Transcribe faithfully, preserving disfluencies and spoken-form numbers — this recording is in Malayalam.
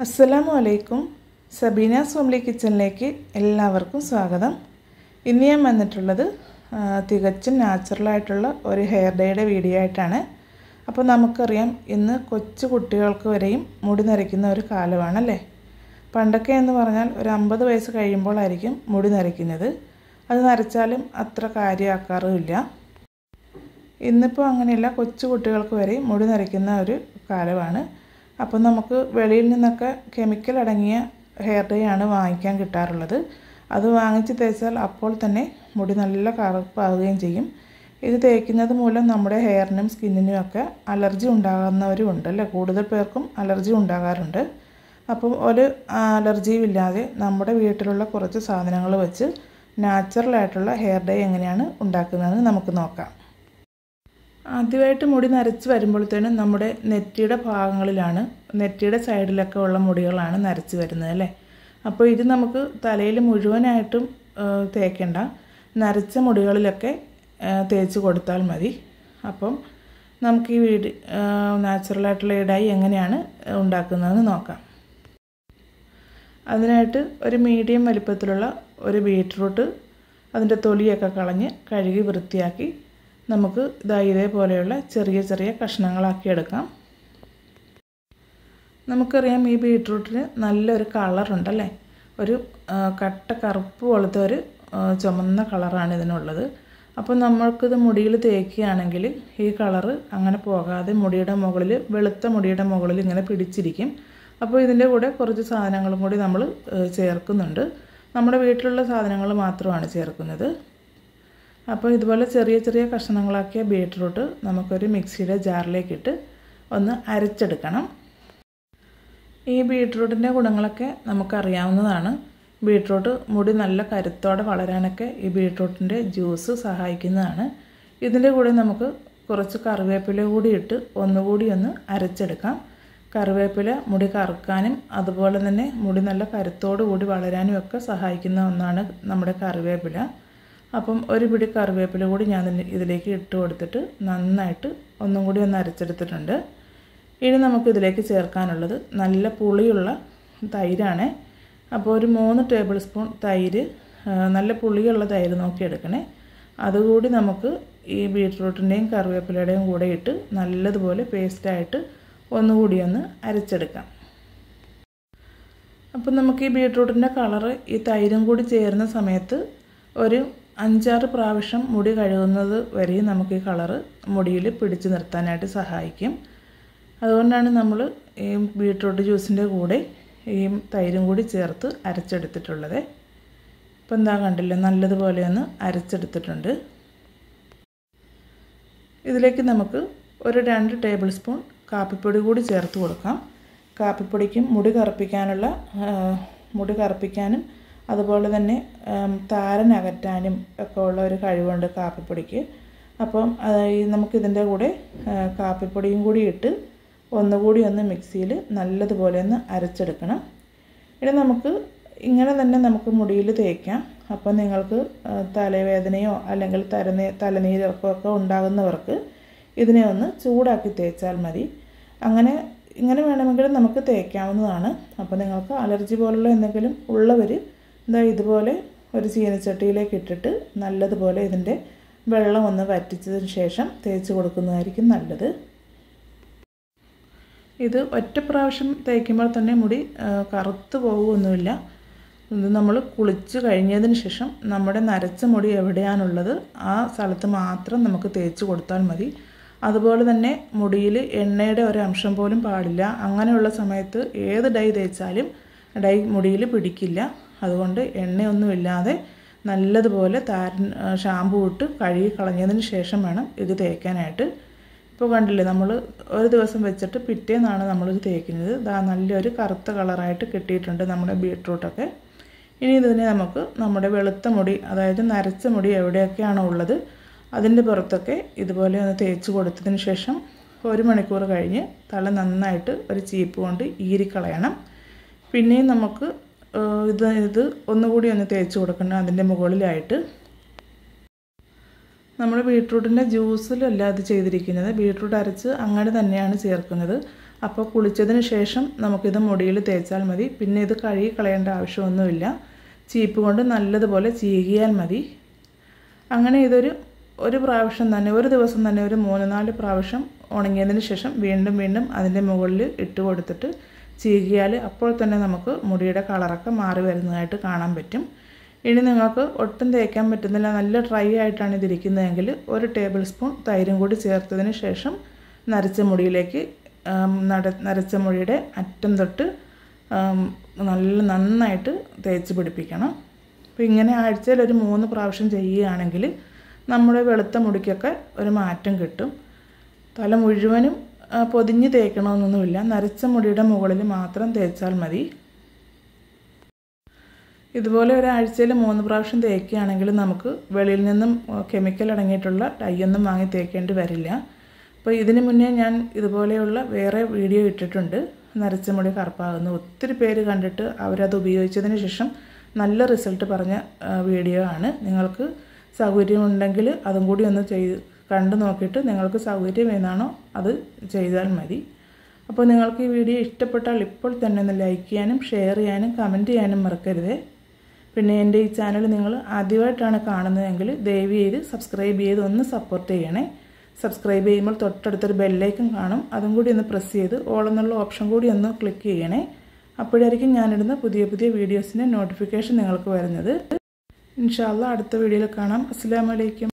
അസ്സലാമു അലൈക്കും. സബീനാസ് ഫാമിലി കിച്ചണിലേക്ക് എല്ലാവർക്കും സ്വാഗതം. ഇന്ന് ഞാൻ വന്നിട്ടുള്ളത് തികച്ചും നാച്ചുറലായിട്ടുള്ള ഒരു ഹെയർ ഡേയുടെ വീഡിയോ ആയിട്ടാണ്. അപ്പോൾ നമുക്കറിയാം, ഇന്ന് കൊച്ചു കുട്ടികൾക്ക് വരെയും മുടി നരയ്ക്കുന്ന ഒരു കാലമാണല്ലേ. പണ്ടൊക്കെ എന്ന് പറഞ്ഞാൽ ഒരു അമ്പത് വയസ്സ് കഴിയുമ്പോഴായിരിക്കും മുടി നരയ്ക്കുന്നത്. അത് നരച്ചാലും അത്ര കാര്യമാക്കാറുമില്ല. ഇന്നിപ്പോൾ അങ്ങനെയല്ല, കൊച്ചു കുട്ടികൾക്ക് വരെ മുടി നരയ്ക്കുന്ന ഒരു കാലമാണ്. അപ്പോൾ നമുക്ക് വെളിയിൽ നിന്നൊക്കെ കെമിക്കൽ അടങ്ങിയ ഹെയർ ഡേ ആണ് വാങ്ങിക്കാൻ കിട്ടാറുള്ളത്. അത് വാങ്ങിച്ച് തേച്ചാൽ അപ്പോൾ തന്നെ മുടി നല്ല കറുപ്പാവുകയും ചെയ്യും. ഇത് തേക്കുന്നത് മൂലം നമ്മുടെ ഹെയറിനും സ്കിന്നിനും ഒക്കെ അലർജി ഉണ്ടാകുന്നവരും ഉണ്ടല്ലേ. കൂടുതൽ പേർക്കും അലർജി ഉണ്ടാകാറുണ്ട്. അപ്പം ഒരു അലർജിയും ഇല്ലാതെ നമ്മുടെ വീട്ടിലുള്ള കുറച്ച് സാധനങ്ങൾ വെച്ച് നാച്ചുറലായിട്ടുള്ള ഹെയർ ഡേ എങ്ങനെയാണ് ഉണ്ടാക്കുന്നതെന്ന് നമുക്ക് നോക്കാം. ആദ്യമായിട്ട് മുടി നരച്ച് വരുമ്പോഴത്തേനും നമ്മുടെ നെറ്റിയുടെ ഭാഗങ്ങളിലാണ്, നെറ്റിയുടെ സൈഡിലൊക്കെ ഉള്ള മുടികളാണ് നരച്ച് വരുന്നത് അല്ലേ. അപ്പോൾ ഇത് നമുക്ക് തലയിൽ മുഴുവനായിട്ടും തേക്കേണ്ട, നരച്ച മുടികളിലൊക്കെ തേച്ച് കൊടുത്താൽ മതി. അപ്പം നമുക്ക് ഈ വീട് നാച്ചുറലായിട്ടുള്ള ഈ ഡൈ എങ്ങനെയാണ് ഉണ്ടാക്കുന്നതെന്ന് നോക്കാം. അതിനായിട്ട് ഒരു മീഡിയം വലിപ്പത്തിലുള്ള ഒരു ബീറ്റ്റൂട്ട് അതിൻ്റെ തൊലിയൊക്കെ കളഞ്ഞ് കഴുകി വൃത്തിയാക്കി നമുക്ക് ഇതാ ഇതേപോലെയുള്ള ചെറിയ ചെറിയ കഷ്ണങ്ങളാക്കി എടുക്കാം. നമുക്കറിയാം, ഈ ബീറ്റ്റൂട്ടിന് നല്ലൊരു കളറുണ്ടല്ലേ. ഒരു കട്ട കറുപ്പ് പോലത്തെ ഒരു ചുമന്ന കളറാണ് ഇതിനുള്ളത്. അപ്പോൾ നമ്മൾക്കിത് മുടിയിൽ തേക്കുകയാണെങ്കിൽ ഈ കളറ് അങ്ങനെ പോകാതെ മുടിയുടെ മുകളിൽ, വെളുത്ത മുടിയുടെ മുകളിൽ ഇങ്ങനെ പിടിച്ചിരിക്കും. അപ്പോൾ ഇതിൻ്റെ കൂടെ കുറച്ച് സാധനങ്ങളും കൂടി നമ്മൾ ചേർക്കുന്നുണ്ട്. നമ്മുടെ വീട്ടിലുള്ള സാധനങ്ങൾ മാത്രമാണ് ചേർക്കുന്നത്. അപ്പോൾ ഇതുപോലെ ചെറിയ ചെറിയ കഷ്ണങ്ങളാക്കിയ ബീറ്റ്റൂട്ട് നമുക്കൊരു മിക്സിയുടെ ജാറിലേക്കിട്ട് ഒന്ന് അരച്ചെടുക്കണം. ഈ ബീറ്റ്റൂട്ടിൻ്റെ ഗുണങ്ങളൊക്കെ നമുക്കറിയാവുന്നതാണ്. ബീറ്റ്റൂട്ട് മുടി നല്ല കരുത്തോടെ വളരാനൊക്കെ ഈ ബീറ്റ്റൂട്ടിൻ്റെ ജ്യൂസ് സഹായിക്കുന്നതാണ്. ഇതിൻ്റെ കൂടെ നമുക്ക് കുറച്ച് കറിവേപ്പില കൂടി ഇട്ട് ഒന്നുകൂടി ഒന്ന് അരച്ചെടുക്കാം. കറിവേപ്പില മുടി കറുക്കാനും അതുപോലെ തന്നെ മുടി നല്ല കരുത്തോടു കൂടി വളരാനും ഒക്കെ സഹായിക്കുന്ന ഒന്നാണ് നമ്മുടെ കറിവേപ്പില. അപ്പം ഒരു പിടി കറിവേപ്പില കൂടി ഞാൻ ഇതിലേക്ക് ഇട്ട് കൊടുത്തിട്ട് നന്നായിട്ട് ഒന്നും കൂടി ഒന്ന് അരച്ചെടുത്തിട്ടുണ്ട്. ഇനി നമുക്ക് ഇതിലേക്ക് ചേർക്കാനുള്ളത് നല്ല പുളിയുള്ള തൈരാണ്. അപ്പോൾ ഒരു മൂന്ന് ടേബിൾ സ്പൂൺ തൈര്, നല്ല പുളിയുള്ള തൈര് നോക്കി എടുക്കണേ. അതുകൂടി നമുക്ക് ഈ ബീറ്റ്റൂട്ടിൻ്റെയും കറിവേപ്പിലയുടെയും കൂടെ ഇട്ട് നല്ലതുപോലെ പേസ്റ്റായിട്ട് ഒന്നുകൂടി ഒന്ന് അരച്ചെടുക്കാം. അപ്പം നമുക്ക് ഈ ബീറ്റ്റൂട്ടിൻ്റെ കളറ് ഈ തൈരും കൂടി ചേരുന്ന സമയത്ത് ഒരു അഞ്ചാറ് പ്രാവശ്യം മുടി കഴുകുന്നത് വരെയും നമുക്ക് ഈ കളറ് മുടിയിൽ പിടിച്ചു നിർത്താനായിട്ട് സഹായിക്കും. അതുകൊണ്ടാണ് നമ്മൾ ഈ ബീറ്റ്റൂട്ട് ജ്യൂസിൻ്റെ കൂടെ ഈ തൈരും കൂടി ചേർത്ത് അരച്ചെടുത്തിട്ടുള്ളത്. ഇപ്പം എന്താ കണ്ടില്ലേ, നല്ലതുപോലെ ഒന്ന് അരച്ചെടുത്തിട്ടുണ്ട്. ഇതിലേക്ക് നമുക്ക് ഒരു രണ്ട് ടേബിൾ സ്പൂൺ കാപ്പിപ്പൊടി കൂടി ചേർത്ത് കൊടുക്കാം. കാപ്പിപ്പൊടിക്കും മുടി കറുപ്പിക്കാനുള്ള മുടി കറുപ്പിക്കാനും അതുപോലെ തന്നെ താരനകറ്റാനും ഒക്കെ ഉള്ള ഒരു കഴിവുണ്ട് കാപ്പിപ്പൊടിക്ക്. അപ്പം നമുക്കിതിൻ്റെ കൂടെ കാപ്പിപ്പൊടിയും കൂടി ഇട്ട് ഒന്നുകൂടി ഒന്ന് മിക്സിയിൽ നല്ലതുപോലെ ഒന്ന് അരച്ചെടുക്കണം. ഇനി നമുക്ക് ഇങ്ങനെ തന്നെ നമുക്ക് മുടിയിൽ തേക്കാം. അപ്പം നിങ്ങൾക്ക് തലവേദനയോ അല്ലെങ്കിൽ തലനീ തലനീരൊക്കെ ഉണ്ടാകുന്നവർക്ക് ഇതിനെ ഒന്ന് ചൂടാക്കി തേച്ചാൽ മതി. അങ്ങനെ ഇങ്ങനെ വേണമെങ്കിൽ നമുക്ക് തേക്കാവുന്നതാണ്. അപ്പോൾ നിങ്ങൾക്ക് അലർജി പോലുള്ള എന്തെങ്കിലും ഉള്ളവർ ഇതാ ഇതുപോലെ ഒരു ചീനച്ചട്ടിയിലേക്ക് ഇട്ടിട്ട് നല്ലതുപോലെ ഇതിൻ്റെ വെള്ളം ഒന്ന് വറ്റിച്ചതിന് ശേഷം തേച്ച് കൊടുക്കുന്നതായിരിക്കും നല്ലത്. ഇത് ഒറ്റ പ്രാവശ്യം തേക്കുമ്പോൾ തന്നെ മുടി കറുത്ത് പോകുമൊന്നുമില്ല. ഇത് നമ്മൾ കുളിച്ച് കഴിഞ്ഞതിന് ശേഷം നമ്മുടെ നരച്ച മുടി എവിടെയാണുള്ളത് ആ സ്ഥലത്ത് മാത്രം നമുക്ക് തേച്ച് കൊടുത്താൽ മതി. അതുപോലെ തന്നെ മുടിയിൽ എണ്ണയുടെ ഒരു അംശം പോലും പാടില്ല. അങ്ങനെയുള്ള സമയത്ത് ഏത് ഡൈ തേച്ചാലും ഡൈ മുടിയിൽ പിടിക്കില്ല. അതുകൊണ്ട് എണ്ണയൊന്നുമില്ലാതെ നല്ലതുപോലെ താരൻ ഷാമ്പൂ ഇട്ട് കഴുകി കളഞ്ഞതിന് ശേഷം വേണം ഇത് തേക്കാനായിട്ട്. ഇപ്പോൾ കണ്ടില്ലേ, നമ്മൾ ഒരു ദിവസം വെച്ചിട്ട് പിറ്റേന്നാണ് നമ്മളിത് തേക്കുന്നത്. ഇതാ നല്ലൊരു കറുത്ത കളറായിട്ട് കിട്ടിയിട്ടുണ്ട് നമ്മുടെ ബീറ്റ്റൂട്ടൊക്കെ. ഇനി ഇതിനെ നമുക്ക് നമ്മുടെ വെളുത്ത മുടി, അതായത് നരച്ച മുടി എവിടെയൊക്കെയാണോ ഉള്ളത് അതിൻ്റെ പുറത്തൊക്കെ ഇതുപോലെ ഒന്ന് തേച്ച് കൊടുത്തതിന് ശേഷം ഒരു മണിക്കൂർ കഴിഞ്ഞ് തല നന്നായിട്ട് ഒരു ചീപ്പ് കൊണ്ട് ഈരിക്കളയണം. പിന്നെയും നമുക്ക് ഇത് ഇത് ഒന്നുകൂടി ഒന്ന് തേച്ച് കൊടുക്കണം അതിൻ്റെ മുകളിലായിട്ട്. നമ്മൾ ബീറ്റ്റൂട്ടിൻ്റെ ജ്യൂസിലല്ല ഇത് ചെയ്തിരിക്കുന്നത്, ബീറ്റ്റൂട്ട് അരച്ച് അങ്ങനെ തന്നെയാണ് ചേർക്കുന്നത്. അപ്പോൾ കുളിച്ചതിന് ശേഷം നമുക്കിത് മുടിയിൽ തേച്ചാൽ മതി. പിന്നെ ഇത് കഴുകി കളയേണ്ട ആവശ്യമൊന്നുമില്ല. ചീപ്പ് കൊണ്ട് നല്ലതുപോലെ ചീകിയാൽ മതി. അങ്ങനെ ഇതൊരു ഒരു പ്രാവശ്യം തന്നെ ഒരു ദിവസം തന്നെ ഒരു മൂന്ന് നാല് പ്രാവശ്യം ഉണങ്ങിയതിന് ശേഷം വീണ്ടും വീണ്ടും അതിൻ്റെ മുകളിൽ ഇട്ട് കൊടുത്തിട്ട് ചീകിയാൽ അപ്പോൾ തന്നെ നമുക്ക് മുടിയുടെ കളറൊക്കെ മാറി വരുന്നതായിട്ട് കാണാൻ പറ്റും. ഇനി നിങ്ങൾക്ക് ഒട്ടും തേക്കാൻ പറ്റുന്നില്ല, നല്ല ഡ്രൈ ആയിട്ടാണ് ഇതിരിക്കുന്നതെങ്കിൽ ഒരു ടേബിൾ സ്പൂൺ തൈരും കൂടി ചേർത്തതിന് ശേഷം നരച്ച മുടിയിലേക്ക് നട നരച്ച മുടിയുടെ അറ്റം തൊട്ട് നല്ല നന്നായിട്ട് തേച്ച് പിടിപ്പിക്കണം. അപ്പോൾ ഇങ്ങനെ ആഴ്ചയിൽ ഒരു മൂന്ന് പ്രാവശ്യം ചെയ്യുകയാണെങ്കിൽ നമ്മുടെ വെളുത്ത മുടിക്കൊക്കെ ഒരു മാറ്റം കിട്ടും. തല മുഴുവനും പൊതിഞ്ഞ് തേക്കണമെന്നൊന്നുമില്ല, നരച്ച മുടിയുടെ മുകളിൽ മാത്രം തേച്ചാൽ മതി. ഇതുപോലെ ഒരാഴ്ചയിൽ മൂന്ന് പ്രാവശ്യം തേക്കുകയാണെങ്കിൽ നമുക്ക് വെളിയിൽ നിന്നും കെമിക്കൽ അടങ്ങിയിട്ടുള്ള ഡൈ ഒന്നും വാങ്ങി തേക്കേണ്ടി വരില്ല. അപ്പോൾ ഇതിന് മുന്നേ ഞാൻ ഇതുപോലെയുള്ള വേറെ വീഡിയോ ഇട്ടിട്ടുണ്ട്, നരച്ച മുടി കറുപ്പാകുന്നു. ഒത്തിരി പേര് കണ്ടിട്ട് അവരത് ഉപയോഗിച്ചതിന് ശേഷം നല്ല റിസൾട്ട് പറഞ്ഞ വീഡിയോ ആണ്. നിങ്ങൾക്ക് സൗകര്യമുണ്ടെങ്കിൽ അതും കൂടി ഒന്ന് ചെയ്ത് കണ്ടു നോക്കിയിട്ട് നിങ്ങൾക്ക് സൗകര്യം ഏതാണോ അത് ചെയ്താൽ മതി. അപ്പോൾ നിങ്ങൾക്ക് ഈ വീഡിയോ ഇഷ്ടപ്പെട്ടാൽ ഇപ്പോൾ തന്നെ ഒന്ന് ലൈക്ക് ചെയ്യാനും ഷെയർ ചെയ്യാനും കമൻറ്റ് ചെയ്യാനും മറക്കരുത്. പിന്നെ എൻ്റെ ഈ ചാനൽ നിങ്ങൾ ആദ്യമായിട്ടാണ് കാണുന്നതെങ്കിൽ ദയവ് ചെയ്ത് സബ്സ്ക്രൈബ് ചെയ്ത് ഒന്ന് സപ്പോർട്ട് ചെയ്യണേ. സബ്സ്ക്രൈബ് ചെയ്യുമ്പോൾ തൊട്ടടുത്തൊരു ബെല്ലൈക്കൺ കാണും, അതും കൂടി ഒന്ന് പ്രസ് ചെയ്ത് ഓൾ എന്നുള്ള ഓപ്ഷൻ കൂടി ഒന്ന് ക്ലിക്ക് ചെയ്യണേ. അപ്പോഴായിരിക്കും ഞാനിടുന്ന പുതിയ പുതിയ വീഡിയോസിൻ്റെ നോട്ടിഫിക്കേഷൻ നിങ്ങൾക്ക് വരുന്നത്. ഇൻഷാ അല്ലാഹ് അടുത്ത വീഡിയോയിൽ കാണാം. അസ്സലാമു അലൈക്കും.